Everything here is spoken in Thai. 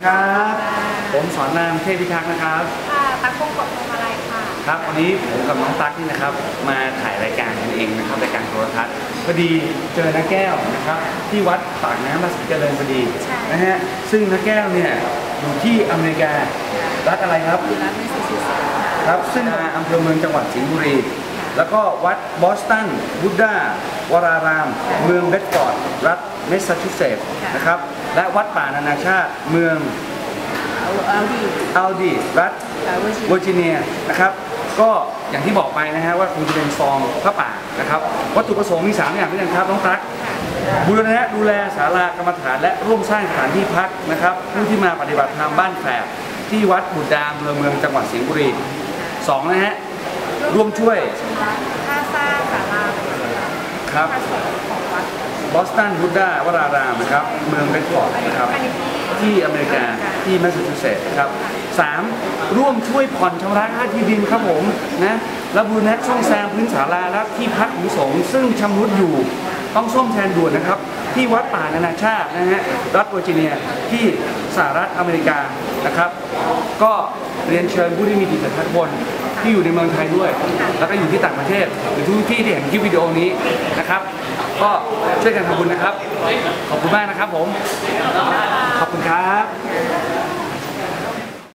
ครับผมสอนรามเทพพิทักษ์นะครับค่ะตั๊กคงกดพวงมาลัยค่ะครับวันนี้ผมกับน้องตั๊กนี่นะครับมาถ่ายรายการกันเองนะครับรายการโทรทัศน์พอดีเจอน้าแก้วนะครับที่วัดปากน้ำภาษีเจริญพอดีนะฮะซึ่งน้าแก้วเนี่ยอยู่ที่อเมริการัฐอะไรครับอยู่รัฐแมสซาชูเซตส์ครับซึ่งอำเภอเมืองจังหวัดสิงห์บุรีแล้วก็วัดบอสตันบุดดาวรารามเมืองเบดฟอร์ดรัฐแมสซาชูเซตส์นะครับและวัดป่านานาชาติเมืองอัลดีรัฐเวอร์จิเนียนะครับก็อย่างที่บอกไปนะฮะว่าคงจะเป็นซองพระป่านะครับวัตถุประสงค์มี3อย่างด้วยกันครับน้องตั๊กบูรณะดูแลศาลากรรมฐานและร่วมสร้างสถานที่พักนะครับผู้ที่มาปฏิบัติธรรมบ้านแฝดที่วัดบุตรดามเมืองจังหวัดสิงห์บุรี2นะฮะร่วมช่วยค่าสร้างศาลาครับของวัดบอสตันบุดดาวรารามนะครับเมืองเบดฟอร์ดนะครับที่อเมริกาที่แมสซาชูเซตส์ครับ3ร่วมช่วยผ่อนชำระค่าที่ดินครับผมนะและบูรณะซ่อมแซมพื้นศาลาและที่พักของสงฆ์ซึ่งชำรุดอยู่ต้องซ่อมแซมด่วนนะครับที่วัดป่านานาชาตินะฮะรัฐเวอร์จิเนียที่สหรัฐอเมริกานะครับก็เรียนเชิญผู้ที่มีจิตศรัทธาทุกคนที่อยู่ในเมืองไทยด้วยแล้วก็อยู่ที่ต่างประเทศหรือทุกที่ที่เห็นคลิปวิดีโอนี้นะครับก็ช่วยกันทำบุญนะครับขอบคุณมากนะครับผมขอบคุณครับ